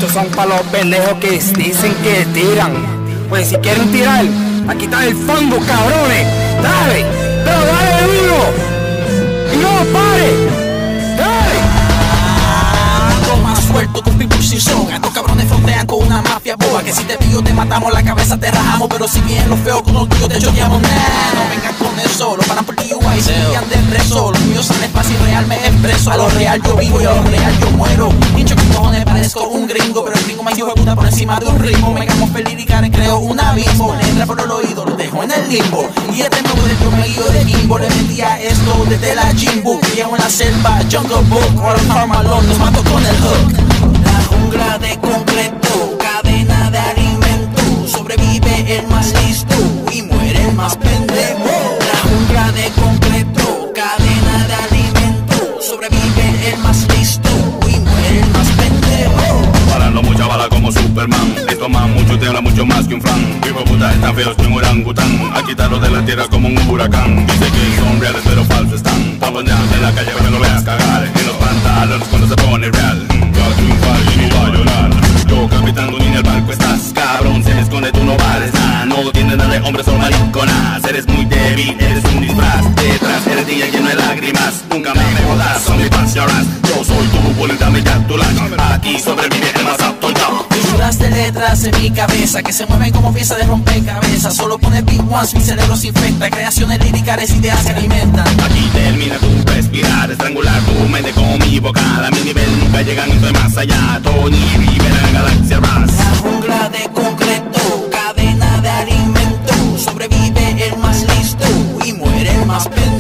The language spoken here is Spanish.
Estos son para los pendejos que dicen que tiran. Pues si quieren tirar, aquí está el fango, cabrones. Dale, pero dale duro. Y no pare. Dale. Ando más suelto con Pitbull sin son. Estos cabrones frontean con una mafia boba. Que si te pillo te matamos, la cabeza te rajamos. Pero si bien los feos con los tuyos te choteamos. No vengan con eso, lo paran por DUI y se guían de preso. Los míos salen fácil, real me expreso. A lo real yo vivo y a lo real yo muero. Hincho con cojones, parezco un gringo. Pero el gringo me hijo de puta por encima de un ritmo. Me camuflé lírica, creo un abismo. Le entra por el oído, lo dejo en el limbo. Y este nuevo yo me guío de Kimbo. Le metía esto desde la Jimbo. Llego en la selva, Jungle Book. Ahora Carmalón, los mato con el hook. La jungla de concreto, cadena de alimento. Sobrevive el más listo y muere el más pendejo. La jungla de concreto, cadena de alimento. Sobrevive el más listo y muere el más pendejo. Parando mucha bala como Superman. Esto más mucho te habla mucho más que un fan. Hijo puta están feos que un orangután. A quitarlos de la tierra como un huracán. Dice que son reales pero falsos están. Paponeando en la calle para que lo veas cagar. En los pantalones cuando se pone real. Va a triunfar y no va a llorar. Yo capitán ni en el barco estás. Cabrón se me esconde, tú no vales nada. No tienes nada de hombre, solo mariconas. Eres muy débil, eres un disfraz. Detrás eres día lleno de lágrimas. Nunca me jodas, son mis fans lloras. Yo soy tu bolita, me tu lunch. Aquí sobrevive el más apto. Figuras de letras en mi cabeza que se mueven como piezas de rompecabezas. Solo pone big ones, mi cerebro se infecta. Creaciones líricas, ideas que alimentan. Aquí termina tu respirar, estrangular tu mente con mi boca. A mi nivel nunca llegan, estoy más allá. Tony Rivera en Galaxia Ras. La jungla de concreto, cadena de alimento. Sobrevive el más listo y muere el más pendejo.